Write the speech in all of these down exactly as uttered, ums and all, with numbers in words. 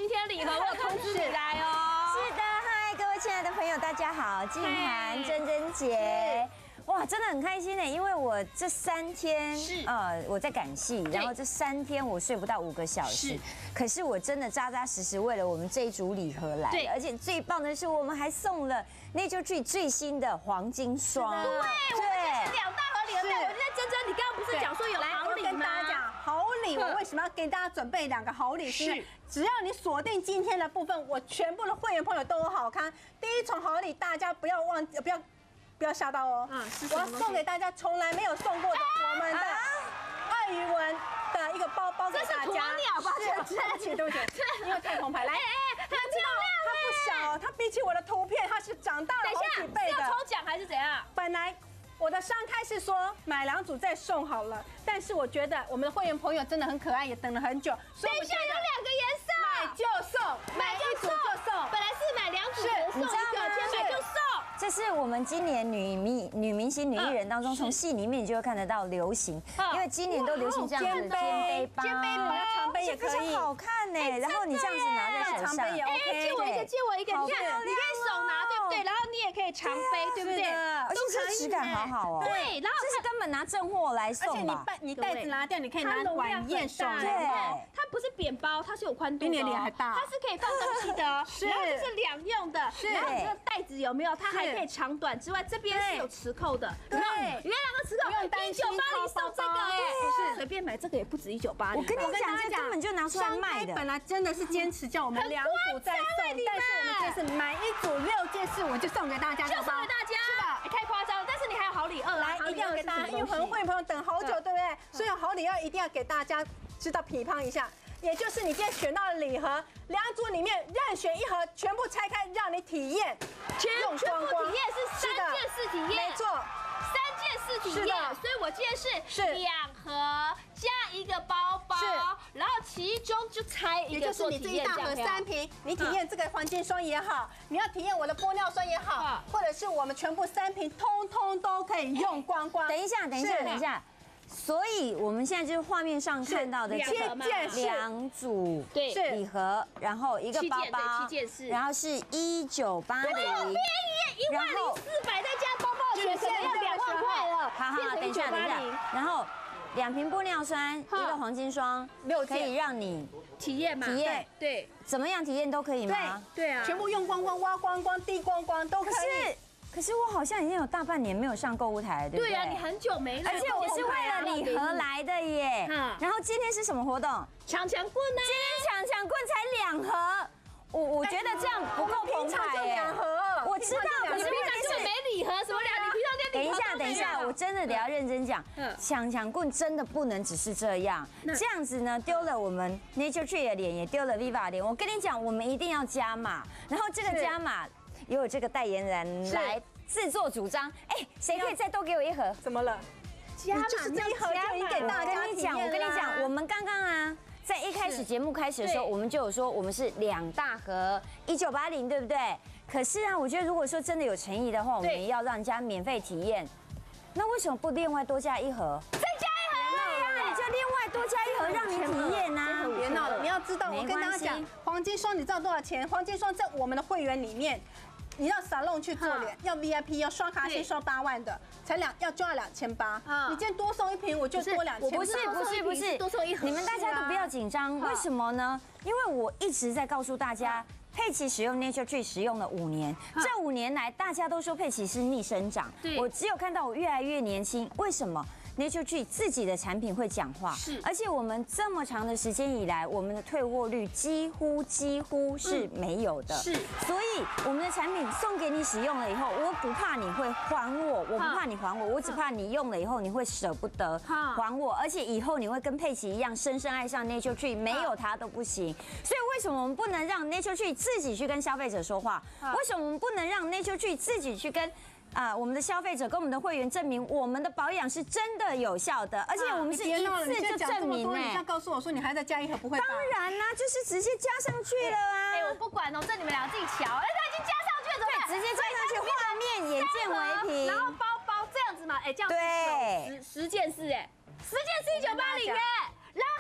今天礼盒我有通知你来哦。 是的，嗨，各位亲爱的朋友，大家好，静涵、珍珍姐。哇，真的很开心呢，因为我这三天是呃我在赶戏，然后这三天我睡不到五个小时，可是我真的扎扎实实为了我们这一组礼盒来了，而且最棒的是我们还送了 NatureTree 最新的黄金霜， 对，我们这是两大盒礼盒。对，我觉得珍珍，你刚刚不是讲说有好礼吗？ 跟大家讲好礼，我为什么要给大家准备两个好礼？是，只要你锁定今天的部分，我全部的会员朋友都有好康。第一重好礼，大家不要忘，不要。不要吓到哦！嗯，我要送给大家从来没有送过的我们的爱鱼纹的一个包包给大家。 这是鸵鸟吧？ 对不起，对不起，因为太澎湃。来， 哎哎，很漂亮它不小，它比起我的图片，它是长大了好几倍的。 是要抽奖还是怎样？ 本来我的商开是说买两组再送好了，但是我觉得我们的会员朋友真的很可爱，也等了很久， 所以我们现在有两个颜色， 买就送，买一组就送。 本来是买两组送一个，现在买就送。 这是我们今年女明女明星、女艺人当中，从戏里面你就会看得到流行，因为今年都流行这样子的肩背包、 肩背包、长背也可以， 好看呢。然后你这样子拿在手上， 长背也 OK。 借我一个，借我一个，你看，你可以手拿，对不对？然后你也可以长背，对不对？ 而且这质感好好哦。 对，然后这是根本拿正货来送吧？ 而且你你袋子拿掉，你可以拿晚宴手对， 它不是扁包，它是有宽度的， 比你脸还大， 它是可以放东西的， 是， 然后这是两用的，然后这个袋子有没有？它还可以长短之外，这边是有磁扣的， 对， 原来两个磁扣，一九八零送这个，哎， 不是随便买这个也不止一九八零。 我跟你讲，这根本就拿出来卖的。 本来真的是坚持叫我们两组再送，但是我们这次买一组六件事，我就送给大家， 就送给大家， 是的， 太夸张了。但是你还有好礼二， 来一定要给大家，因为可能会员朋友等好久，对不对？所以好礼二一定要给大家知道批判一下。也就是你今天选到的礼盒，两组里面任选一盒，全部拆开让你体验， 全全部体验是三件式体验， 没错， 三件式体验，所以我今天是是两盒加一个包包，然后其中就拆一个做体验， 也就是你这一大盒三瓶，你体验这个黄金霜也好，你要体验我的玻尿酸也好，或者是我们全部三瓶，通通都可以用光光。 等一下，等一下，等一下。所以我们现在就是画面上看到的这两组对礼盒，然后一个包包， 七件事， 然后是一九八零， 便宜一万零四百，再加包包钱，可能要两万块了。 好好，等一下，等一下，然后两瓶玻尿酸，一个黄金霜， 六可以让你体验嘛？ 体验对， 怎么样体验都可以吗？ 对啊， 全部用光光、挖光光、滴光光都可以。 可是我好像已经有大半年没有上购物台了，对不对？ 对啊，你很久没来， 而且我是为了礼盒来的耶。然后今天是什么活动？ 抢抢棍呢？ 今天抢抢棍才两盒，我我觉得这样不够澎湃耶。 两盒， 我知道， 可是平常就没礼盒，什么两？你平常连礼盒都没有。 等一下，等一下，我真的得要认真讲，抢抢棍真的不能只是这样，这样子呢丢了我们 NatureTree 的脸，也丢了 Viva 的脸。我跟你讲，我们一定要加码，然后这个加码。也有这个代言人来自作主张，哎，谁可以再多给我一盒？ 怎么了？ 加码就是这一盒就已经给大家。 我跟你讲，我跟你讲，我们刚刚啊，在一开始节目开始的时候，我们就有说我们是两大盒一九八零，对不对？可是啊，我觉得如果说真的有诚意的话，我们也要让人家免费体验。那为什么不另外多加一盒？ 再加一盒对呀，你就另外多加一盒让你体验呐。 别闹了，你要知道，我跟大家讲，黄金霜你知道多少钱？黄金霜在我们的会员里面。你要沙龙去做脸，要 V I P， 要刷卡先刷八万的，才两要就要两千八。你今天多送一瓶，我就多两千。 不是不是不是， 多送一盒。 你们大家都不要紧张，为什么呢？因为我一直在告诉大家，佩奇使用 NatureTree 使用了五年，这五年来大家都说佩奇是逆生长，我只有看到我越来越年轻，为什么？NatureTree 自己的产品会讲话，是，而且我们这么长的时间以来，我们的退货率几乎几乎是没有的，是，所以我们的产品送给你使用了以后，我不怕你会还我，我不怕你还我，我只怕你用了以后你会舍不得还我，而且以后你会跟佩奇一样深深爱上 NatureTree， 没有它都不行。所以为什么我们不能让 NatureTree 自己去跟消费者说话？为什么我们不能让 NatureTree 自己去跟？啊，我们的消费者跟我们的会员证明我们的保养是真的有效的，而且我们是一次就证明哎。 你再告诉我说你还在加一盒不会？ 当然啦，就是直接加上去了啊。 哎，我不管哦，这你们俩自己瞧。哎，它已经加上去了， 对，直接加上去，画面眼见为凭。 然后包包这样子嘛，哎，这样对， 十十件事哎，十件是一九八零哎。然后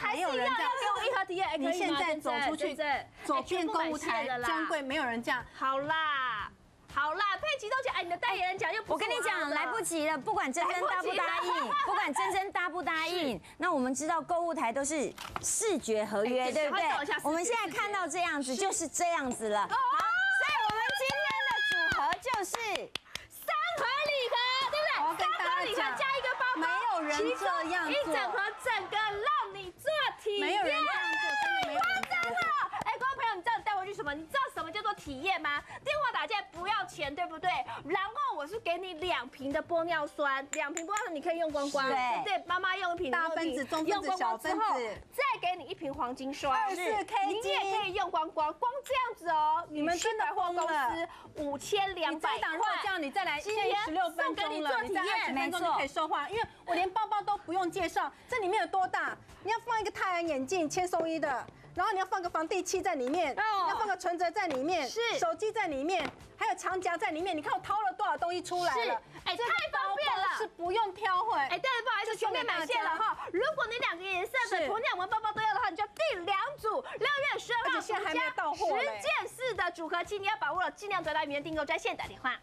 还是一样要给我一盒体验，哎，可以吗？ 你现在走出去，走遍购物台专柜，没有人这样。 好啦。好啦，佩奇都讲，哎，你的代言人讲又不是我跟你讲，来不及了。不管珍珍答不答应，不管珍珍答不答应，那我们知道购物台都是视觉合约，对不对？我们现在看到这样子就是这样子了。好，所以我们今天的组合就是三盒礼盒，对不对？三盒礼盒加一个包包， 没有人这样做， 一整盒整个让你做体验。 没有人这样做，真的没有人这样做。 哎，观众朋友，你知道你带回去什么？你知道什么叫做体验吗？电话打进来不要钱，对不对？然后我是给你两瓶的玻尿酸，两瓶玻尿酸你可以用光光，对不对？妈妈用一瓶， 大分子、中分子、小分子， 再给你一瓶黄金霜， 二四 K 你也可以用光光，光这样子哦。 你们真的疯了，五千两百块， 这样你再来，现在十六分钟了，你再二十分钟就可以收话，因为我连包包都不用介绍，这里面有多大？你要放一个太阳眼镜，千颂伊的。然后你要放个防地漆在里面，你要放个存折在里面， 是手机在里面，还有长夹在里面。你看我掏了多少东西出来了， 哎，太方便了， 是不用挑混。 哎，但是不好意思，全面买线了哈。如果你两个颜色的同样我们包包都要的话，你就订两组。六月十二号现在还没有到货十件式的组合期，你要把握了，尽量得到原订购专线打电话。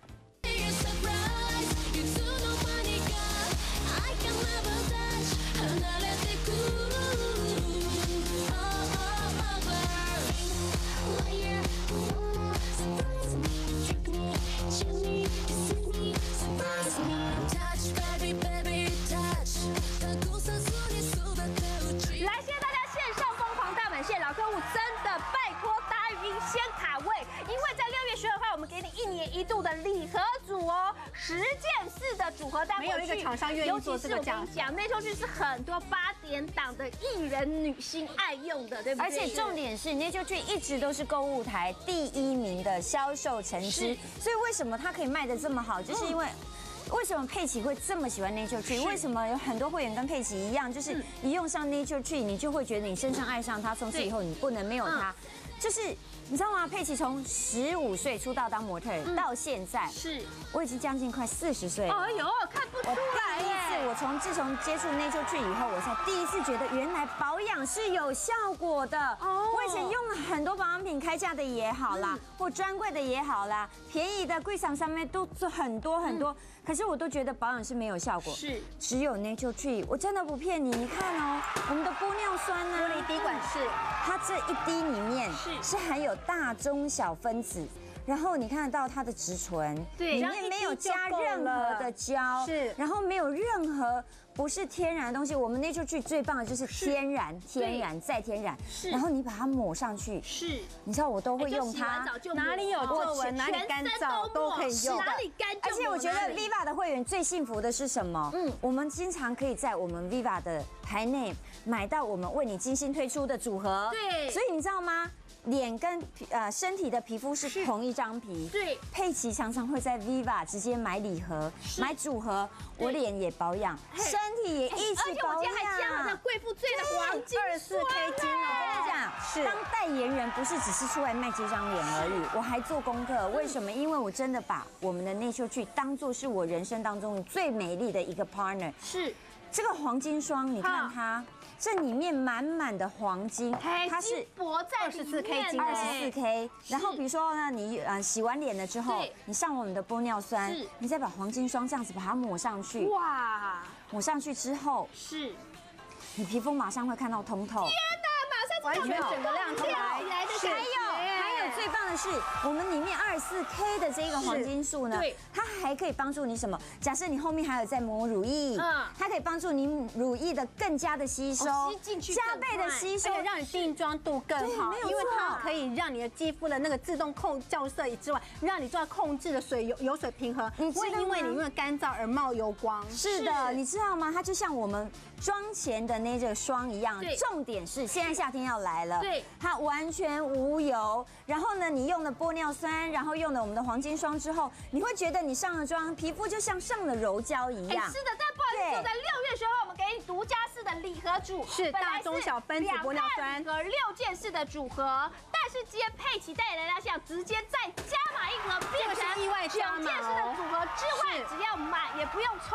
来，谢谢大家线上疯狂大满线，老客户真的拜托答应先卡位，因为在六月十二号我们给你一年一度的礼盒组哦，十件式的组合单， 没有一个厂商愿意做这个价。 讲内秀剧是很多八点档的艺人女星爱用的，对不对？ 而且重点是内秀剧一直都是购物台第一名的销售成绩，所以为什么它可以卖得这么好，就是因为。为什么佩奇会这么喜欢 Nature Tree？ 为什么有很多会员跟佩奇一样，就是一用上 Nature Tree， 你就会觉得你身上爱上它，从此以后你不能没有它。就是你知道吗？佩奇从十五岁出道当模特到现在， 是我已经将近快四十岁了。 哎呦，看不出来耶！ 我从自从接触 Nature Tree 以后，我才第一次觉得原来保养是有效果的。哦，我以前用了很多保养品，开价的也好啦，或专柜的也好啦，便宜的柜上上面都做很多很多。可是我都觉得保养是没有效果， 是只有 Nature Tree， 我真的不骗你，你看哦，我们的玻尿酸呢， 玻璃滴管是它这一滴里面是是含有大中小分子，然后你看得到它的植醇， 对， 里面没有加任何的胶， 是， 然后没有任何不是天然的东西。我们 Nature Tree 最棒的就是天然，天然再天然，是，然后你把它抹上去， 是， 你知道我都会用它， 哪里有皱纹，哪里干燥都可以用， 哪里干就。 而且我觉得 Viva 的会员最幸福的是什么？嗯，我们经常可以在我们 Viva 的台内买到我们为你精心推出的组合， 对， 所以你知道吗？脸跟呃身体的皮肤是同一张皮， 对。 佩奇常常会在 Viva 直接买礼盒、买组合，我脸也保养，身体也一起保养。 而且我今天还加了那贵妇最的黄金二十四 K 金哦。 我跟你讲，是当代言人不是只是出来卖这张脸而已，我还做功课。为什么？因为我真的把我们的内秀剧当做是我人生当中最美丽的一个 partner。 是这个黄金霜，你看它。这里面满满的黄金， 它是薄在二十四 K 金， 二十四 K。然后比如说呢，你呃洗完脸了之后，你上我们的玻尿酸，你再把黄金霜这样子把它抹上去，哇，抹上去之后， 是， 你皮肤马上会看到通透。 天哪，马上完全整个亮出来， 还有还有最棒的是，我们里面二十四 K 的这个黄金素呢，它还可以帮助你什么？假设你后面还有在抹乳液，嗯，它可以帮助你乳液的更加的吸收，加倍的吸收， 而且让你定妆度更好，因为它可以让你的肌肤的那个自动控校色之外，让你做到控制的水油油水平衡，不会因为你因为干燥而冒油光。 是的，你知道吗？它就像我们妆前的那个霜一样，重点是现在夏天要来了， 对， 它完全无油。然后呢，你用了玻尿酸，然后用了我们的黄金霜之后，你会觉得你上了妆，皮肤就像上了柔胶一样。 是的，但不好意思，在六月十号我们给你独家式的礼盒组， 是大中小分子玻尿酸和六件式的组合，但是今天佩奇带来的想直接再加码一盒，变成意外九件式的组合之外，只要买也不用抽。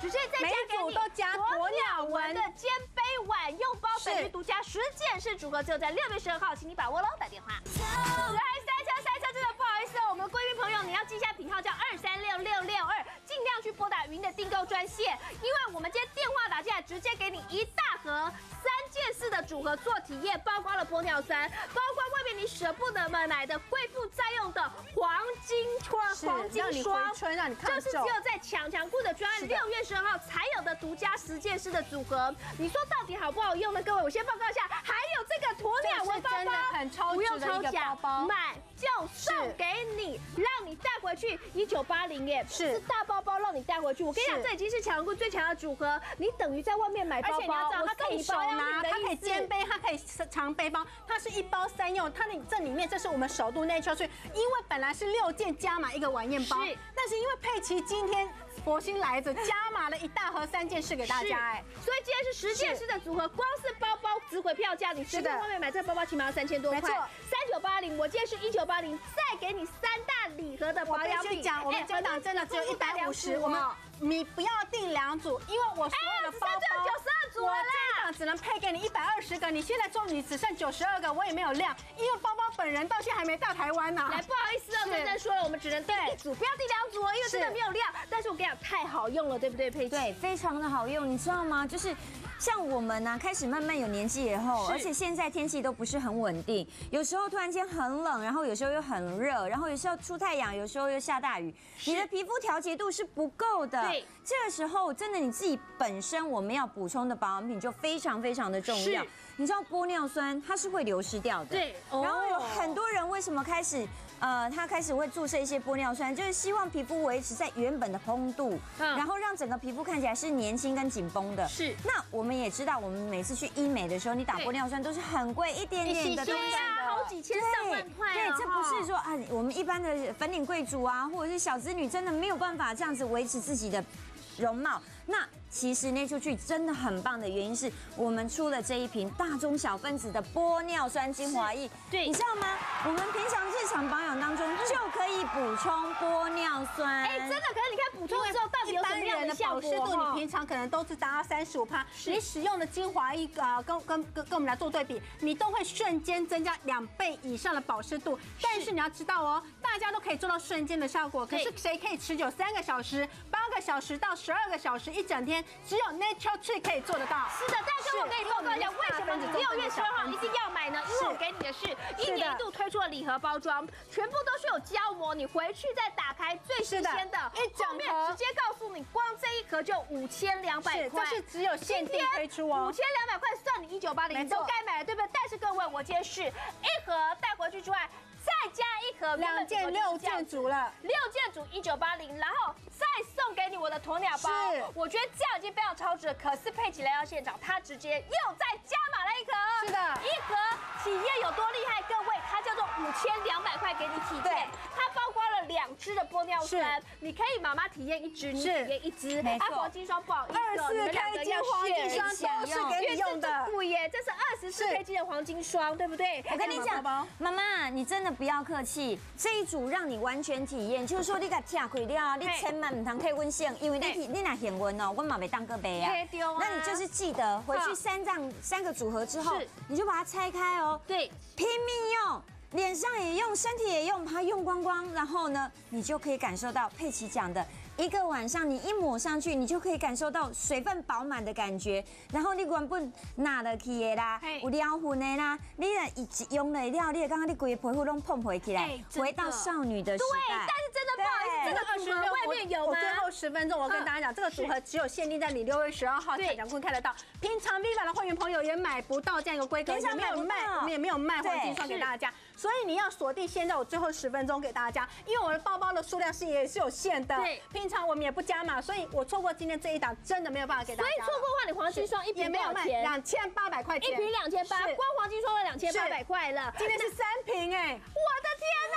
直接再加给你每一组都加鸵鸟纹的肩背碗用包，本日独家十件式组合，只有在六月十二号，请你把握喽，打电话。来塞车塞车，真的不好意思哦，我们贵宾朋友你要记一下品号叫二三六六六二，尽量去拨打云的订购专线，因为我们今天电话打进来，直接给你一大盒三件式的组合做体验，包括了玻尿酸，包括外面你舍不得买的贵妇在用的黄金霜，黄金霜，这是只有在强强库的专案六月十二号才有的独家十件式的组合。你说到底好不好用呢？各位，我先报告一下，还有这个鸵鸟纹包包， 很超不用值的一个抽奖包包， 买就送给你，让你带回去一九八零耶， 是大包包让你带回去。我跟你讲，这已经是强库最强的组合，你等于在外面买包包， 而且你要知道，它可以手拿，它可以肩肩背，它可以长背包，它是一包三用。它里这里面，这是我们首度 Natural Tree， 因为本来是六件加码一个晚宴包，但是因为佩奇今天佛心来着，加码了一大盒三件式给大家，哎， 所以今天是十件式的组合，光是包包值回票价，你随便外面买这包包起码要三千多块，三九八零，我今天是一九八零，再给你三大礼盒的保养品。 讲，我们这档真的只有一百五十，我们你不要订两组，因为我所有的包包九十二组了啦， 我这档只能配给你一百二十个，你现在终于只剩九十二个，我也没有量，因为包包本人到现在还没到台湾呢。 来，不好意思哦，珍珍说了，我们只能订一组，不要订两组哦，因为真的没有量。但是我跟你讲，太好用了，对不对，佩奇？ 对，非常的好用，你知道吗？就是像我们呢、啊，开始慢慢有年纪以后，而且现在天气都不是很稳定，有时候突然间很冷，然后有时候又很热，然后有时候出太阳，有时候又下大雨，你的皮肤调节度是不够的。 对， 这个时候真的你自己本身我们要补充的保养品就非常非常的重要。你知道玻尿酸它是会流失掉的， 对。 然后有很多人为什么开始呃，他开始会注射一些玻尿酸，就是希望皮肤维持在原本的蓬度，嗯，然后让整个皮肤看起来是年轻跟紧绷的。是。那我们也知道，我们每次去医美的时候，你打玻尿酸都是很贵一点点的东西， 好几千上万块。 对，这不是说啊，我们一般的粉领贵族啊，或者是小资女，真的没有办法这样子维持自己的容貌。那其实Natural Tree真的很棒的原因是我们出了这一瓶大中小分子的玻尿酸精华液，对，你知道吗？我们平常日常保养当中就可以补充玻尿酸。 哎，真的，可是你看补充之后到底有什么样的效果？ 保湿度你平常可能都是达到三十五趴，你使用的精华液啊，跟跟跟跟我们来做对比，你都会瞬间增加两倍以上的保湿度。但是你要知道哦，大家都可以做到瞬间的效果，可是谁可以持久三个小时、八个小时到十二个小时一整天？只有 Natural Tree 可以做得到。 是的，但是我跟你报告一下，为什么你六月十二号一定要买呢？因为我给你的是一年一度推出的礼盒包装，全部都是有胶膜，你回去再打开最新鲜的，一整面直接告诉你，光这一盒就五千两百块， 这是只有限定推出哦， 五千两百块算你一九八零，你都该买了，对不对？但是各位，我今天是一盒带回去之外，再加一盒两件六件组了， 六件组一九八零，然后再送给你我的鸵鸟包。是，我觉得这样已经非常超值了。可是佩奇来到现场，他直接又再加码了一盒。是的，一盒体验有多厉害？各位，它叫做五千两百块给你体验，它包括了两支的玻尿酸，你可以妈妈体验一支，你体验一支。没错，黄金霜不好意思， 二四 K 金黄金霜都是给你用的。 不耶，这是二十四 K 金的黄金霜，对不对？ 我跟你讲，妈妈，你真的不要客气，这一组让你完全体验，就是说你给吃开了，你千万唔通退温性，因为你你若嫌温哦，我嘛没当个杯啊。那你就是记得回去三张三个组合之后，你就把它拆开哦，对，拼命用。脸上也用，身体也用，把它用光光，然后呢，你就可以感受到佩奇讲的，一个晚上你一抹上去，你就可以感受到水分饱满的感觉。然后你原本拿得去的啦，有撩粉的啦，你若一用了了，你刚刚你规个皮肤拢碰回起来，回到少女的时代。 对，但是真的不好意思，这个组合外面有吗？ 我最后十分钟，我跟大家讲，这个组合只有限定在你六月十二号才讲会看得到，平常 Viva 的会员朋友也买不到这样一个规格，也没有卖，我们也没有卖黄金霜给大家。所以你要锁定现在我最后十分钟给大家，因为我的包包的数量是也是有限的，对，平常我们也不加码，所以我错过今天这一档真的没有办法给大家。 所以错过的话，你黄金霜一瓶多少钱？ 两千八百块钱， 一瓶两千八，光黄金霜的两千八百块了。 今天是三瓶哎，我的天哪！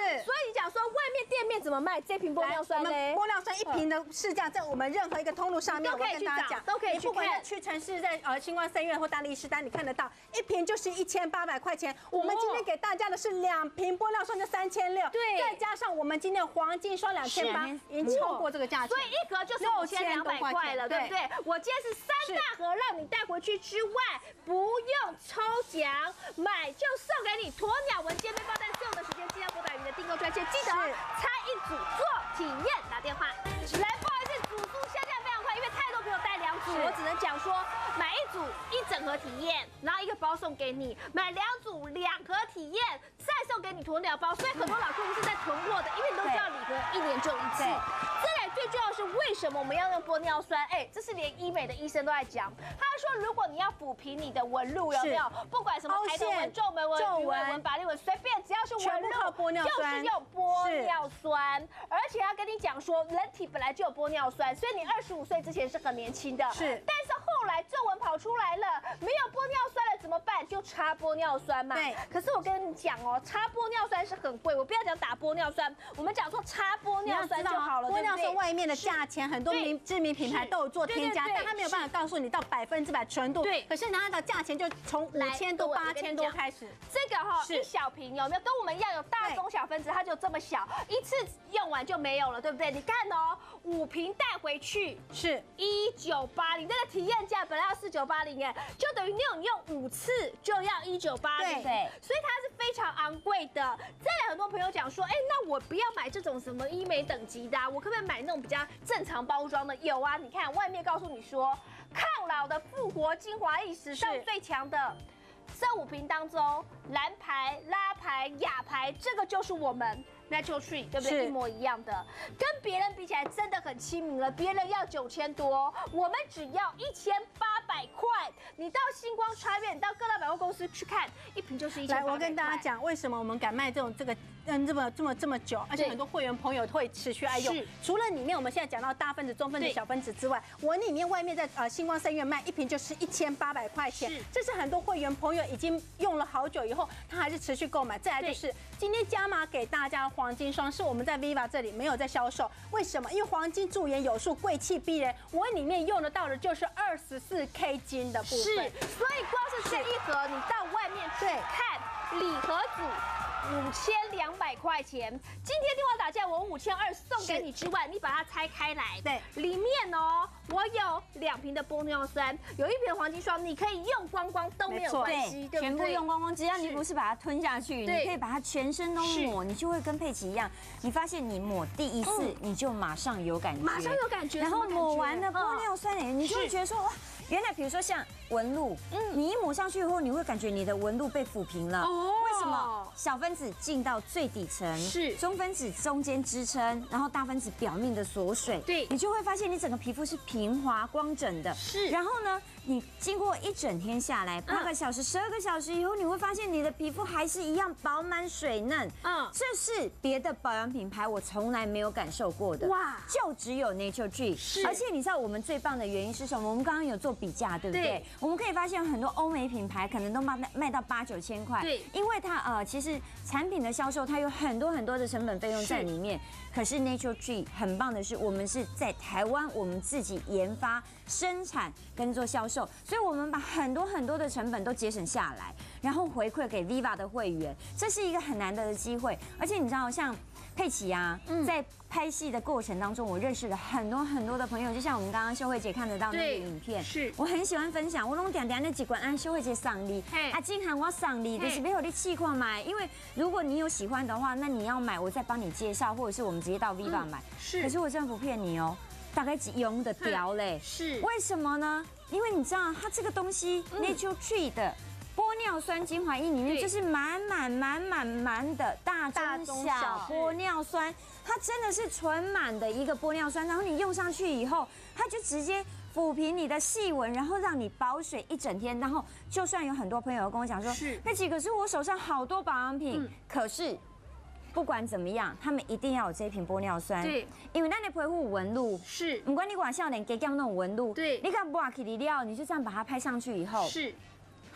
所以你讲说外面店面怎么卖这瓶玻尿酸呢？ 玻尿酸一瓶的市价在我们任何一个通路上面，我跟大家讲， 都可以去你不管在屈臣氏、在呃星光三院或大力士丹，你看得到，一瓶就是一千八百块钱。我们今天给大家的是两瓶玻尿酸就三千六， 对， 再加上我们今天的黄金双两千八，已经超过这个价钱， 所以一盒就是五千两百块了，对不对？我今天是三大盒让你带回去之外，不用抽奖，买就送给你鸵鸟纹肩背包，但是用的时间尽量拨打你的订购专线，记得拆一组做体验，打电话来。不好意思，组数下降非常快，因为太多朋友带两组，我只能讲说买一组一整盒体验，然后一个包送给你，买两组两盒体验，再送给你鸵鸟包。所以很多老客户是在囤货的，因为你都知道礼盒一年就一次。再来最重要的是为什么我们要用玻尿酸？哎，这是连医美的医生都在讲。他说，如果你要抚平你的纹路，有没有？不管什么抬头纹、皱眉纹、鱼尾纹、法令纹，随便只要是纹路，就是用玻尿酸。而且他跟你讲说，人体本来就有玻尿酸，所以你二十五岁之前是很年轻的。是，但是后来皱纹跑出来了，没有玻尿酸了怎么办？就擦玻尿酸嘛。对。可是我跟你讲哦，擦玻尿酸是很贵，我不要讲打玻尿酸，我们讲说擦玻尿酸就好了。 玻尿酸外面的价钱，很多名知名品牌都有做添加，但它没有办法告诉你到百分之百纯度。对。可是它的价钱就从五千多、八千多开始。 这个哈一小瓶有没有？跟我们一样有大中小分子，它就这么小，一次用完就没有了，对不对？你看哦，五瓶带回去是一九八零，这个体验价本来要四九八零，哎，就等于你有你用五次就要一九八零，对，所以它是非常昂贵的。再来，很多朋友讲说，哎，那我不要买这种什么医美等级的，我可不可以买那种比较正常包装的？有啊，你看外面告诉你说，抗老的复活精华液，史上最强的。这五瓶当中，蓝牌、拉牌、雅牌，这个就是我们 Natural Tree， 对不对？一模一样的，跟别人比起来真的很亲民了。别人要九千多，我们只要一千八百块。你到星光穿越，你到各大百货公司去看，一瓶就是一千八百块。 来，我跟大家讲，为什么我们敢卖这种这个嗯这么这么这么久，而且很多会员朋友会持续爱用。除了里面我们现在讲到大分子、中分子、小分子之外，我里面外面在呃星光三院卖一瓶就是一千八百块钱，这是很多会员朋友已经用了好久以后，他还是持续购买。再来就是今天加码给大家黄金霜，是我们在 Viva 这里没有在销售，为什么？因为黄金驻颜有术，贵气逼人，我里面用得到的就是二十四 K 金的部分。是， 所以光是这一盒，你到外面去看礼盒组。五千两百块钱，今天电话打进来，我五千二送给你之外，你把它拆开来，对，里面哦，我有两瓶的玻尿酸，有一瓶黄金霜，你可以用光光都没有关系，对， 全部用光光，只要你不是把它吞下去，你可以把它全身都抹，你就会跟佩奇一样，你发现你抹第一次你就马上有感觉， 马上有感觉， 然后抹完的玻尿酸，你就会觉得说哇。原来，比如说像纹路，嗯，你一抹上去以后，你会感觉你的纹路被抚平了。哦，为什么？小分子进到最底层，是中分子中间支撑，然后大分子表面的锁水，对，你就会发现你整个皮肤是平滑光整的。是，然后呢，你经过一整天下来，八个小时、十二个小时以后，你会发现你的皮肤还是一样饱满水嫩。嗯，这是别的保养品牌我从来没有感受过的。哇，就只有 Natural Tree。是，而且你知道我们最棒的原因是什么？我们刚刚有做比价，对不对？我们可以发现很多欧美品牌可能都卖卖到八九千块，对，因为它呃其实产品的销售它有很多很多的成本费用在里面。可是 Natural Tree 很棒的是，我们是在台湾我们自己研发、生产跟做销售，所以我们把很多很多的成本都节省下来，然后回馈给 Viva 的会员，这是一个很难得的机会。而且你知道像佩奇啊，在拍戏的过程当中，我认识了很多很多的朋友，就像我们刚刚秀慧姐看得到那个影片，是我很喜欢分享，我拢点点那几罐，按秀慧姐赏你，啊，今喊我赏你，就是没有你气况买，因为如果你有喜欢的话，那你要买，我再帮你介绍，或者是我们直接到 Viva 买。是，可是我真的不骗你哦，大概几用的掉嘞。是，为什么呢？因为你知道它这个东西 Natural Tree 的。玻尿酸精华液里面就是满满满满满的大中小玻尿酸，它真的是纯满的一个玻尿酸，然后你用上去以后，它就直接抚平你的细纹，然后让你保水一整天。然后就算有很多朋友跟我讲说，佩奇，可是我手上好多保养品，嗯、可是不管怎么样，他们一定要有这一瓶玻尿酸，对，因为那你维护纹路是，不管你管笑脸给掉那种纹路，对，你看不起你料，你就这样把它拍上去以后，是。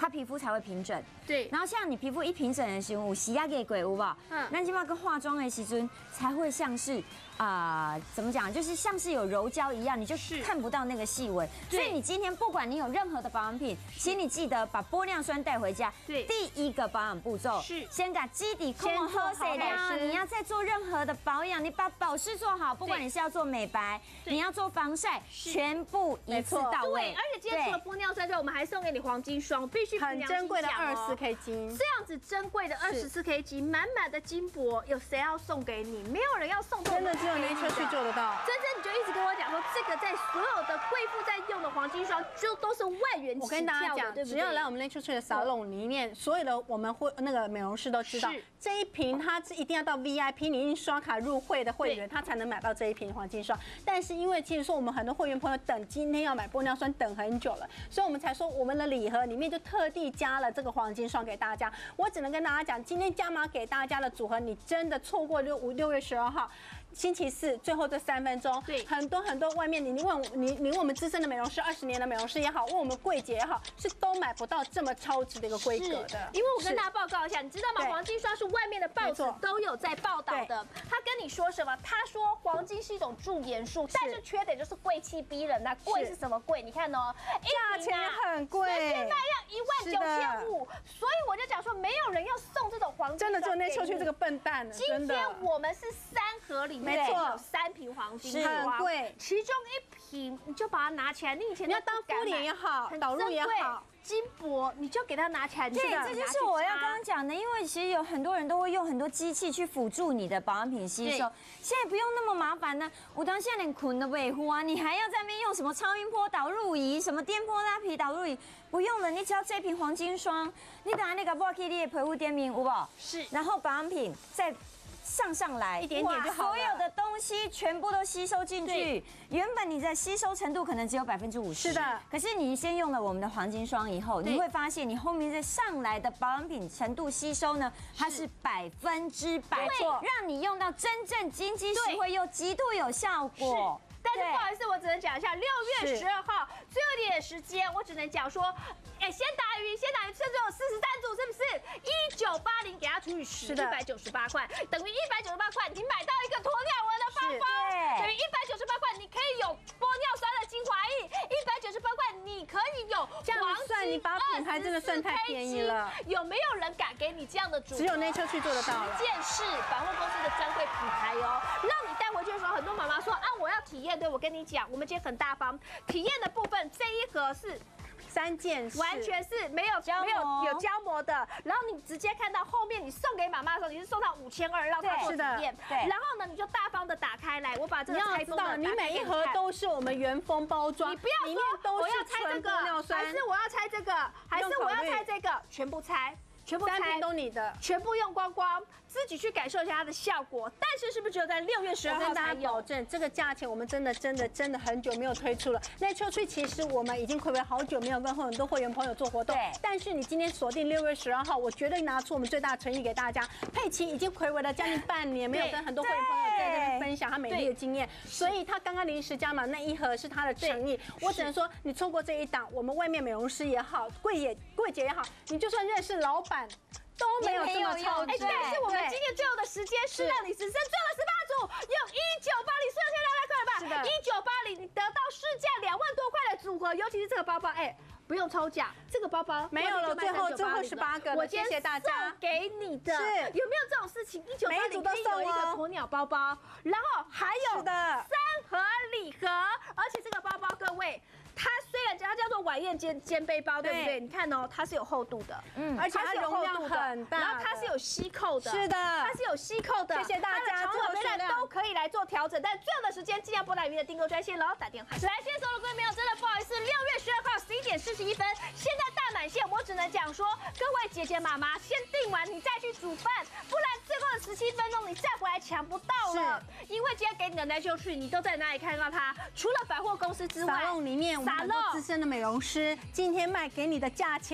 它皮肤才会平整。 对， 然后像你皮肤一平整的时候，有洗压给鬼有吧？嗯，那起码跟化妆的时阵才会像是啊、呃，怎么讲，就是像是有柔胶一样，你就是看不到那个细纹。所以你今天不管你有任何的保养品，请你记得把玻尿酸带回家。 对， 第一个保养步骤是先把基底控喝水了。你要再做任何的保养，你把保湿做好，不管你是要做美白，你要做防晒，全部一次到位。 对，而且今天除了玻尿酸之外，我们还送给你黄金霜，必须很珍贵的二十四 K 金， 这样子珍贵的二十四 K 金，满满的金箔，有谁要送给你？没有人要送， 真的只有Nature去做得到。 真真你就一直跟我讲说，这个在所有的贵妇在用的黄金霜，就都是万元起跳的。 我跟大家讲，只要来我们Nature去的沙龙里面，所有的我们会那个美容师都知道，这一瓶它是一定要到 V I P， 你一定刷卡入会的会员，他才能买到这一瓶黄金霜。但是因为其实说我们很多会员朋友等今天要买玻尿酸等很久了，所以我们才说我们的礼盒里面就特地加了这个黄金霜给大家。我只能跟大家讲，今天加码给大家的组合，你真的错过六五六月十二号。星期四最后这三分钟，对，很多很多外面你你问你你问我们资深的美容师，二十年的美容师也好，问我们柜姐也好，是都买不到这么超值的一个规格的。 因为我跟大家报告一下，你知道吗？黄金霜是外面的报纸都有在报道的。他跟你说什么？他说黄金是一种驻颜术，但是缺点就是贵气逼人呐。贵是什么贵？你看哦， 价钱很贵， 随便卖要一万九千五，所以我就讲说，没有人要送这种黄金霜。 真的就Nature去这个笨蛋了。 今天我们是三盒里面有三瓶黄金霜， 很贵， 其中一瓶你就把它拿起来，你以前你要当敷脸也好，导入也好。 金箔，你就给它拿起来。 对，这就是我要刚刚讲的，因为其实有很多人都会用很多机器去辅助你的保养品吸收，现在不用那么麻烦呢。我当现在连捆的维护啊，你还要在那边用什么超音波导入仪、什么颠簸拉皮导入仪，不用了，你只要这瓶黄金霜，你等下那个不可以你的皮肤点名，有不？ 是。 然后保养品再上上来一点点就好了， 所有的东西全部都吸收进去。原本你的吸收程度可能只有百分之五十， 是的。 可是你先用了我们的黄金霜以后，你会发现你后面再上来的保养品程度吸收呢，它是百分之百，让你用到真正经济实惠又极度有效果。 但是不好意思，我只能讲一下，六月十二号最后一点时间，我只能讲说，哎，先打鱼，先打鱼，甚至有四十三组，是不是？一九八零给它除以十，一百九十八块，等于一百九十八块，你买到一个鸵鸟纹的包包，等于一百九十八块，你可以有玻尿酸的精华液，一百九十八块，你可以有黄金。 你把品牌真的算太便宜了。 有没有人敢给你这样的主？ 只有Nature去做得到了。 十件事，百货公司的专柜品牌哦，让你带回去的时候，很多妈妈说啊，我要体验。对，我跟你讲，我们今天很大方，体验的部分这一盒是三件， 完全是没有没有有胶膜的。然后你直接看到后面，你送给妈妈的时候，你是送到五千二让她做体验。对，然后呢，你就大方的打开来，我把这个拆封的， 你每一盒都是我们原封包装， 你不要说我要拆这个，还是我要拆这个，还是我要拆这个，全部拆。全部三瓶都你的， 全部用光光，自己去感受一下它的效果。但是是不是只有在六月十二号才有？ 我跟大家保证，这个价钱我们真的真的真的很久没有推出了。Nature Tree其实我们已经睽违好久没有跟很多会员朋友做活动，对。但是你今天锁定六月十二号，我绝对拿出我们最大的诚意给大家。佩奇已经睽违了将近半年，没有跟很多会员朋友在这边分享她美丽的经验，所以她刚刚临时加码那一盒是她的诚意。我只能说，你错过这一档，我们外面美容师也好，柜姐柜姐也好，你就算认识老板。都没有这么超值， 但是我们今天最后的时间是让你只剩做了十八组，用一九八零四千两百块了吧？是的，一九八零你得到市价两万多块的组合，尤其是这个包包，哎，不用抽奖，这个包包没有了，最后最后十八个， 我谢谢大家送给你的，是有没有这种事情？一九八零可以有一个鸵鸟包包，然后还有三盒礼盒，而且这个包包各位。它虽然它叫做晚宴肩肩背包，对不对？你看哦，它是有厚度的， 嗯，而且它容量很大， 然后它是有吸扣的， 是的， 它是有吸扣的。 谢谢大家， 长短微量都可以来做调整，但最后的时间尽量拨打鱼的订购专线喽，打电话。来，现在所有的各位朋友，真的不好意思，六月十二号十一点四十一分，现在大满线，我只能讲说，各位姐姐妈妈先订完，你再去煮饭，不然最后的十七分钟你再回来抢不到了。因为今天给你的Nature Tree，你都在哪里看到它？除了百货公司之外， 沙龙里面。很多资深的美容师今天卖给你的价钱，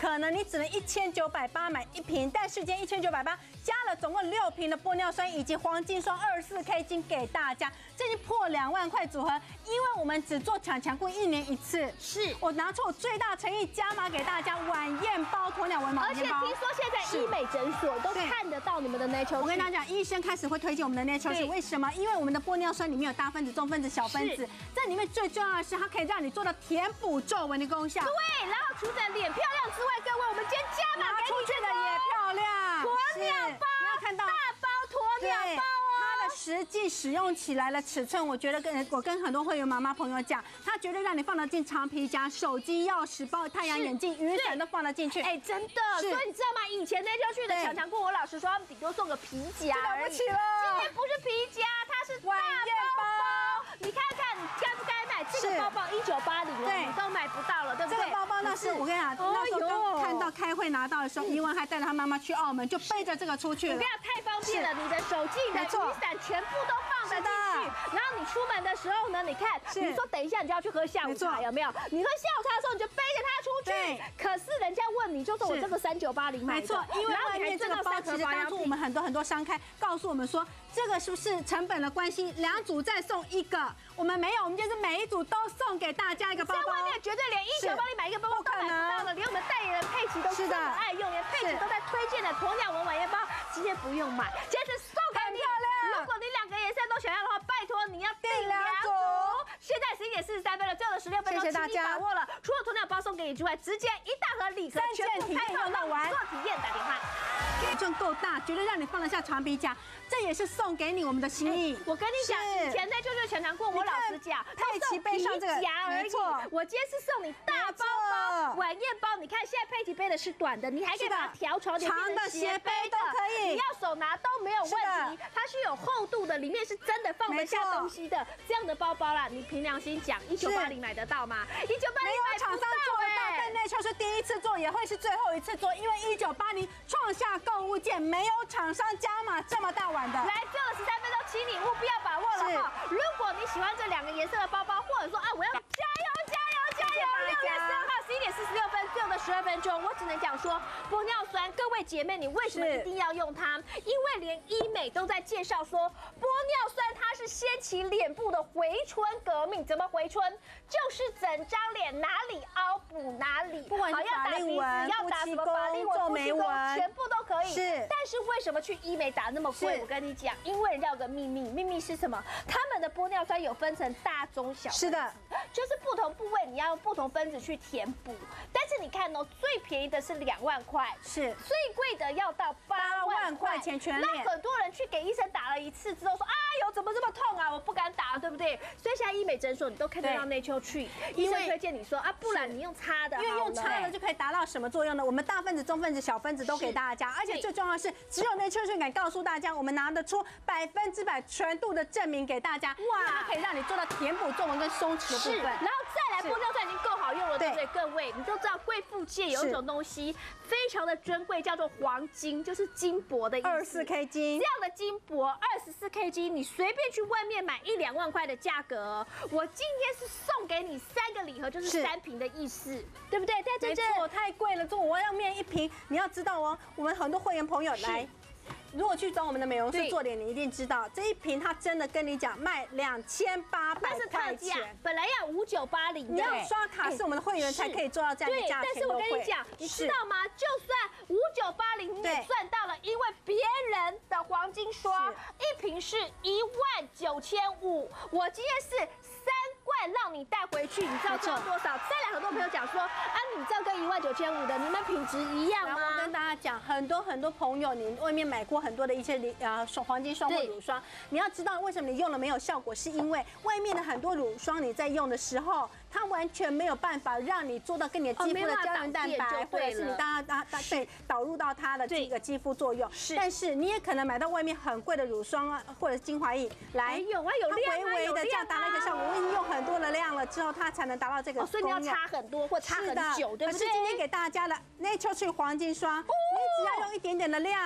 可能你只能一千九百八买一瓶，但是今天一千九百八加了总共六瓶的玻尿酸以及黄金霜二十四 K 金给大家，这已经破两万块组合，因为我们只做强强固一年一次， 是我拿出我最大诚意加码给大家晚宴包鸵鸟纹毛而且听说现在医美诊所都看得到你们的 Natural。 我跟大家讲，医生开始会推荐我们的 Natural， 为什么？因为我们的玻尿酸里面有大分子、中分子、小分子，这里面最重要的是它可以让你做到填补皱纹的功效。 对，然后除了脸漂亮之外，各位我们今天加码给你出去的也漂亮， 鸵鸟包， 你要看到大包鸵鸟包。 实际使用起来的尺寸，我觉得跟我跟很多会员妈妈朋友讲，它绝对让你放得进长皮夹、手机、钥匙包、太阳眼镜、雨伞都放得进去。 哎，真的，所以你知道吗？以前那就去的强强过，我老实说，他们顶多送个皮夹而已。 了不起了， 今天不是皮夹，它是大包包。你看看，你该不该买这个包包？一九八零了，你都买不到了，对不对？ 这个包包那是我跟你讲，那时候刚看到开会拿到的时候，伊文还带着他妈妈去澳门，就背着这个出去了。 我跟你讲，太方便了，你的手机、你的雨伞全部都放得进去。然后你出门的时候呢，你看，你说等一下你就要去喝下午茶，有没有？你喝下午茶的时候你就背着它出去。可是人家问你，就说我这个三九八零买的， 没错，因为外面这个包其实当初我们很多很多商开告诉我们说，这个是不是成本的关系，两组再送一个？我们没有，我们就是每一组都送给大家一个包包。 在外面绝对连一九八零买一个包包都买不到的，连我们代言人佩奇都这么爱用，连佩奇都在推荐的鸵鸟纹晚宴包，今天不用买，今天是送给你。如果你两个颜色都想要的话，拜托你要订两组。现在十一点四十三分了，最后的十六分钟，请你把握了。除了鸵鸟包送给你之外，直接一大盒礼盒，全部体验用到完，做体验打电话。 尺寸够大，绝对让你放得下长皮夹，这也是送给你我们的心意。 我跟你讲，以前呢就是强强过，我老实讲， 佩奇背上这个夹而已。我今天是送你大包包晚宴包，你看现在佩奇背的是短的，你还可以把它调长点， 长的斜背都可以， 你要手拿都没有问题。它是有厚度的，里面是真的放得下东西的，这样的包包啦，你凭良心讲，一九八零买得到吗？一九八零没有厂商做得到，但那就是第一次做，也会是最后一次做，因为一九八零创下购物界没有厂商加码这么大碗的。 来，最后十三分钟，请你务必要把握了哈。如果你喜欢这两个颜色的包包，或者说啊，我要加油加油加油！六月十二号十一点四十六分，最后的十二分钟，我只能讲说，玻尿酸，各位姐妹，你为什么一定要用它？因为连医美都在介绍说，玻尿酸它是掀起脸部的回春革命。怎么回春？就是整张脸哪里凹补哪里， 不管是法令纹、 要打什么法令纹、 做眉纹， 全部都可以。 是。 但是为什么去医美打那么贵？我跟你讲，因为人家有个秘密，秘密是什么？他们的玻尿酸有分成大、中、小。 是的， 就是不同部位你要用不同分子去填补。但是你看哦，最便宜的是两万块， 是最贵的要到八万块钱全脸。 那很多人去给医生打了一次之后说，哎呦怎么这么痛啊，我不敢打，对不对？所以现在医美诊所你都看得到 Natural Tree， 医生推荐你说啊，不然你用擦的， 因为用擦的就可以达到什么作用呢？我们大分子、中分子、小分子都给大家，而且最重要的是，只有 Natural Tree 敢告诉大家，我们拿得出百分之百全度的证明给大家，哇，它可以让你做到填补皱纹跟松弛的部分。 然后再来，玻尿酸已经够好用了，对不对？各位，你都知道贵妇界有一种东西非常的珍贵，叫做黄金，就是金箔的意思。 二十四 K 金， 这样的金箔二十四 K 金，你随便去外面买一两万块的价格，我今天是送给你三个礼盒，就是三瓶的意思，对不对？ 没错，太贵了，做我要面一瓶，你要知道哦，我们很多会员朋友来。如果去找我们的美容师做脸，你一定知道这一瓶它真的跟你讲卖两千八百块钱， 本来要五九八零， 你要刷卡是我们的会员才可以做到这样的价钱。 但是我跟你讲，你知道吗？就算五九八零你也赚到了，因为别人的黄金刷一瓶是一万九千五，我今天是三罐让你带回去，你知道赚多少？再来很多朋友讲说啊，你这跟一万九千五的，你们品质一样吗？ 我跟大家讲，很多很多朋友，你外面买过很多的一些呃黄金霜或乳霜，你要知道为什么你用了没有效果，是因为外面的很多乳霜你在用的时候，它完全没有办法让你做到跟你的肌肤的胶原蛋白，或者是你大大大对导入到它的这个肌肤作用。是，但是你也可能买到外面很贵的乳霜啊，或者是精华液来， 有啊有量啊， 微微的这样达到一个效果。我已经用很多的量了之后，它才能达到这个功用。 所以你要擦很多或擦很久，对不对？ 可是今天给大家的 Natural Tree 黄金霜，你只要用一点点的量。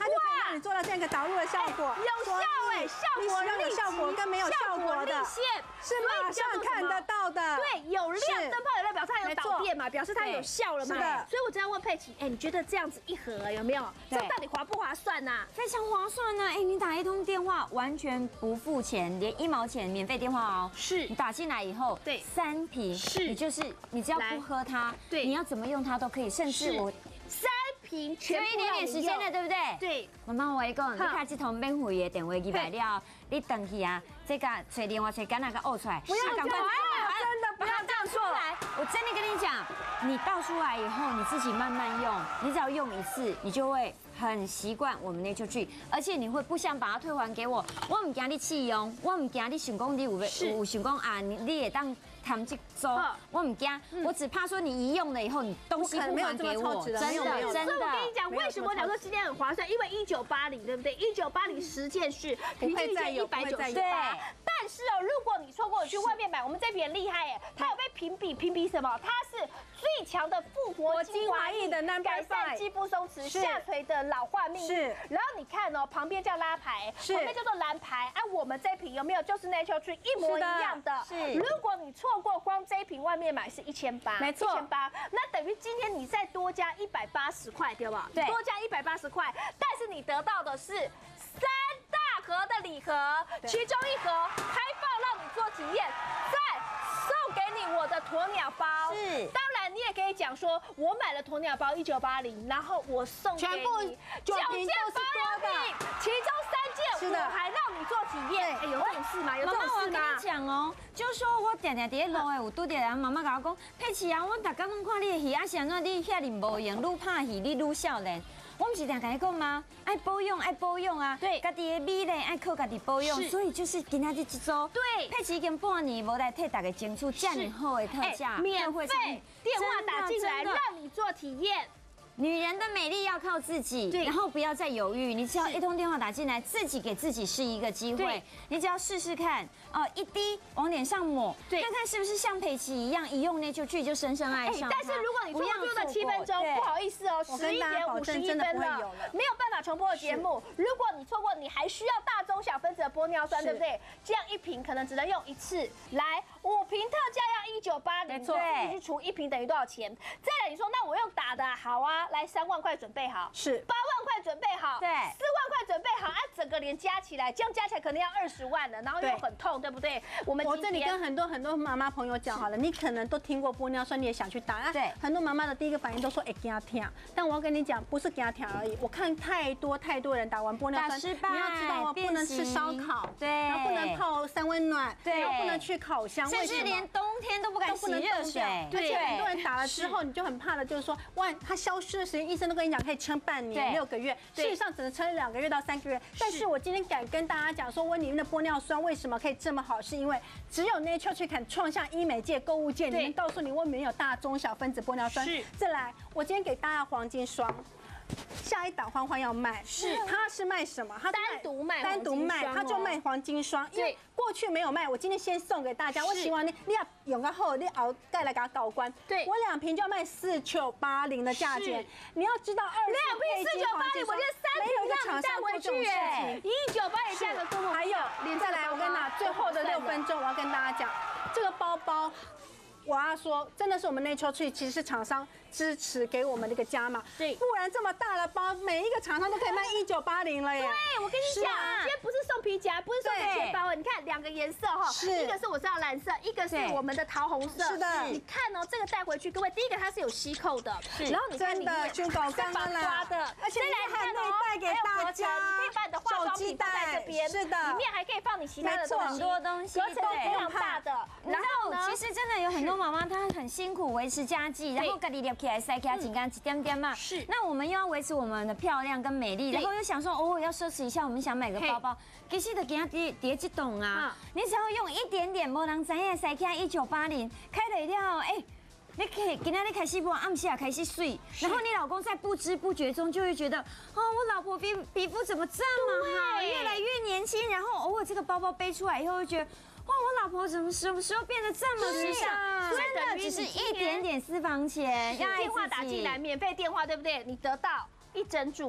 它就可以让你做到这样一个导入的效果， 有效哎，效果的效果跟没有效果的，是马上看得到的。 对，有亮灯泡有亮，表示它有导电嘛，表示它有效了嘛。 是的。 所以我正要问佩琦，哎，你觉得这样子一盒有没有？这到底划不划算呐？ 非常划算呢！哎，你打一通电话完全不付钱，连一毛钱免费电话哦。 是。 你打进来以后， 对， 三瓶，是，你就是你只要不喝它，对，你要怎么用它都可以，甚至我三瓶全部一点点时间了，对不对？ 对。 妈妈，我讲，你开这通免费的电话机来了，你等去啊，这个找电话找干那个呕出来， 不要赶快，真的不要这样说。 我真的跟你讲，你倒出来以后，你自己慢慢用，你只要用一次，你就会很习惯我们NatureTree，而且你会不想把它退还给我，我唔惊你弃用，我唔惊你想讲你有有想讲啊，你你也当谈这周，我唔惊，我只怕说你一用了以后，你东西不还给我，真的真的。 所以我跟你讲，为什么我讲说今天很划算？因为一九八零，对不对？一九八零十件是平均件一百九十八。但是哦，如果你错过去外面买，我们这瓶很厉害哎，它有被评比，评比什么？它是最强的复活精华液的改善肌肤松弛、下垂的老化秘密。是。然后你看哦，旁边叫拉牌，旁边叫做蓝牌。哎，我们这瓶有没有就是 NatureTree 一模一样的？是。如果你错过光这一瓶，外面买是一千八，没错，一千八。那等于今天你再多加一百八十块，对吧？对。多加一百八十块，但是你得到的是三大盒的礼盒，其中一盒开放让你做体验，再送给你我的鸵鸟包。是，当然你也可以讲说，我买了鸵鸟包一九八零，然后我送给你九件保养品，其中三件我还让你做体验。哎，有这种事吗？有这种事吗？ 我跟你讲哦，就是说我常常在路的有拄着人，妈妈甲我讲，佩琦啊，我逐工拢看你的鱼，啊是安怎你遐尼无用，愈拍戏你愈少年。我不是常跟你讲吗？爱保养，爱保养啊！对，家己的美丽爱靠家己保养，所以就是今仔日这周，对，佩琦已经半年无来替大家争取这样好的特价， 免费电话打进来，让你做体验。 女人的美丽要靠自己，然后不要再犹豫，你只要一通电话打进来，自己给自己是一个机会，你只要试试看，哦，一滴往脸上抹，看看是不是像佩琦一样，一用NatureTree就深深爱上。 但是如果你错过了七分钟，不好意思哦，十一点五十一分了，没有办法重播节目。如果你错过，你还需要大中小分子的玻尿酸，对不对？这样一瓶可能只能用一次，来五瓶特价要一九八零，对，你去除一瓶等于多少钱？再来你说，那我用打的好啊。来三万块准备好，是八万块准备好，对，四万块准备好，啊，整个连加起来，这样加起来可能要二十万了，然后又很痛，对不对？我们我这里跟很多很多妈妈朋友讲好了，你可能都听过玻尿酸，你也想去打，对，很多妈妈的第一个反应都说哎惊痛，但我要跟你讲，不是惊痛而已，我看太多太多人打完玻尿酸失败，你要知道哦，不能吃烧烤，对，然后不能泡三温暖，对，然后不能去烤箱， 甚至连冬天都不敢洗热水， 而且很多人打了之后，你就很怕的，就是说哇，它消失的时间，医生都跟你讲可以撑半年、六个月，事实上只能撑两个月到三个月。但是我今天敢跟大家讲说，我里面的玻尿酸为什么可以这么好，是因为只有 NatureTree 敢创下医美界、购物界里面告诉你我里面有大、中、小分子玻尿酸。是，再来，我今天给大家黄金霜。下一档欢欢要卖，是它是卖什么？它单独卖， 单独卖，它就卖黄金霜，因为过去没有卖，我今天先送给大家。我希望你，你要用个后，你熬盖来给它搞关。对，我两瓶就要卖四九八零的价钱，你要知道二两瓶四九八零，我觉得三瓶让你带回去哎，一九八零价格多么？ 还有，再来，我跟你讲，最后的六分钟，我要跟大家讲这个包包。我要说，真的是我们 NatureTree 其实是厂商支持给我们的一个加码，对，不然这么大的包，每一个厂商都可以卖一九八零了耶。 对，我跟你讲，今天不是送皮夹，不是送钱包，你看两个颜色哈，一个是我知道蓝色，一个是我们的桃红色。是的，你看哦，这个带回去，各位，第一个它是有吸扣的，然后你看里面是绑花的， 而且你还可以带给大家，你可以把你的化妆品放在这边，是的，里面还可以放你其他的很多东西， 隔层非常大的。 然后呢，其实真的有很多妈妈她很辛苦维持家计，然后自己捏起来塞起来紧干一点点嘛。是。那我们又要维持我们的漂亮跟美丽，然后又想说偶尔要奢侈一下，我们想买个包包，其实就给它叠叠几栋啊。你只要用一点点，无人知影塞起来一九八零，开了了哎。你可以今天你开始播，暗时也开始睡，然后你老公在不知不觉中就会觉得，哦，我老婆皮皮肤怎么这么好，越来越年轻，然后偶尔这个包包背出来以后，会觉得。哇，我老婆怎么什么时候变得这么时尚？真的只是一点点私房钱， 电话打进来，免费电话，对不对？你得到一整组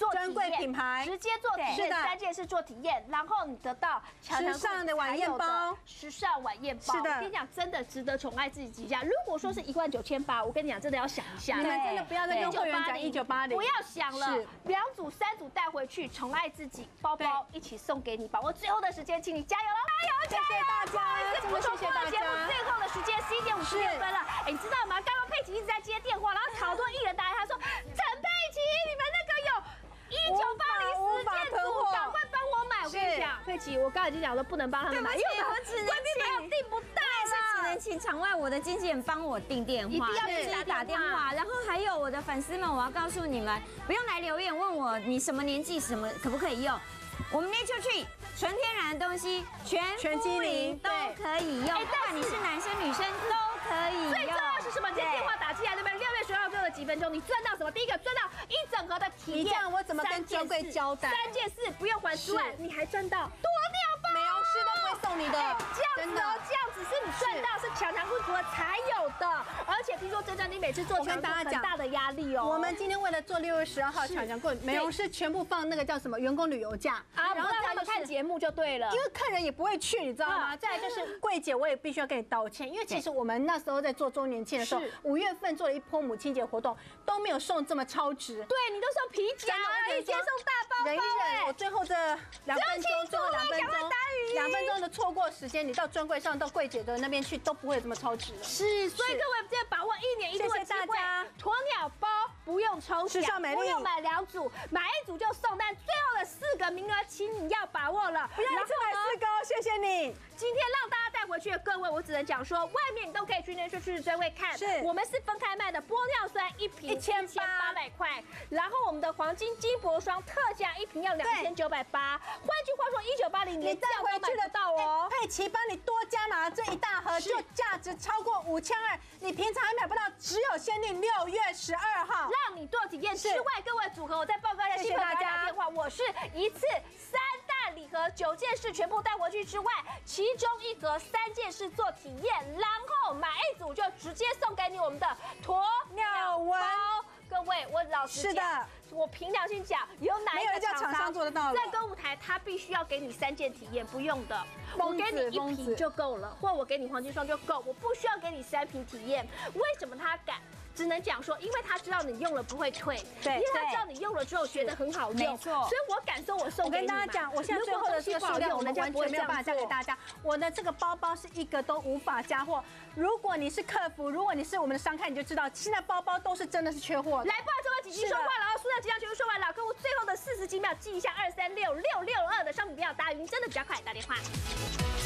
做体验专柜品牌， 直接做体验，三件事做体验，然后你得到时尚的晚宴包， 时尚晚宴包。 是的， 我跟你讲，真的值得宠爱自己一下。如果说是一万九千八，我跟你讲，真的要想一下。 你们真的不要再跟会员讲一九八零， 不要想了，两组、三组带回去，宠爱自己，包包一起送给你。把握最后的时间，请你加油了，加油！ 谢谢大家， 不错，谢谢大家。节目最后的时间十一点五十六分了，哎，你知道吗？刚刚佩奇一直在接电话，然后好多艺人打来，他说陈佩奇，你们那个有一九八零十件组，赶快帮我买。我跟你讲，佩奇，我刚才已经讲了，不能帮他们买，因为我只能请，订不到是只能请场外我的经纪人帮我订电话， 一定要自己打电话。然后还有我的粉丝们，我要告诉你们，不用来留言问我你什么年纪，什么可不可以用。我们 Nature Tree 纯天然的东西，全全机灵都可以用，不管你是男生女生都可以用。 最重要是什么？今天电话打进来，对不对？六月十号最后的几分钟，你赚到什么？第一个赚到一整盒的体验， 你这样我怎么跟专柜交代？ 三件事不用还之外，你还赚到鸵鸟包， 美容师都不会送你的， 这样子哦，这样子是你赚到，是强强不足的才有的。而且听说真正你每次做强强很大的压力哦。 我们今天为了做六月十二号强强棍，美容师全部放那个叫什么员工旅游假啊，然后他们看节目就对了， 因为客人也不会去，你知道吗？再来就是柜姐，我也必须要跟你道歉，因为其实我们那时候在做周年庆的时候，五月份做了一波母亲节活动，都没有送这么超值。 对你都送皮夹而已，接送大包包。 忍一忍，我最后这两分钟，最后两分钟，两分钟的错过时间，你到专柜上到柜姐的那边去都不会有这么超值的。 是，所以各位记得把握一年一度的机会，鸵鸟包不用抽奖，不用买两组，买一组就送，但最后的四个名额，请你要把握了。 不要一次买四个，谢谢你。 今天让大家带回去的各位，我只能讲说，外面你都可以去那去去专柜看， 是我们是分开卖的，玻尿酸一瓶一千八百块，然后我们的黄金金箔霜特价一瓶要两千九百八，换句话说一九八零，你带回去得到哦。 佩奇帮你多加码这一大盒，就价值超过五千二，你平常还买不到，只有限定六月十二号， 让你做体验之外，各位组合我再报告一下新朋友打电话，我是一次三大礼盒九件事全部带回去之外，其中一盒三件事做体验，然后买一组就直接送给你我们的鸵鸟包。各位，我老实讲，我凭良心讲，有哪一个厂商做得到？在购物台，他必须要给你三件体验，不用的，我给你一瓶就够了，或我给你黄金霜就够，我不需要给你三瓶体验。为什么他敢？只能讲说，因为他知道你用了不会退，对，因为他知道你用了之后觉得很好用，没错，所以我敢说，我送给你。我跟大家讲，我现在最后的这个数量，我们完全没有办法交给大家。我的这个包包是一个都无法加货。如果你是客服，如果你是我们的商看，你就知道现在包包都是真的是缺货。来，不然这个几集说话了，数量即将全部说完了，客户最后的四十几秒记一下二三六六六二的商品票，打语音真的比较快，打电话。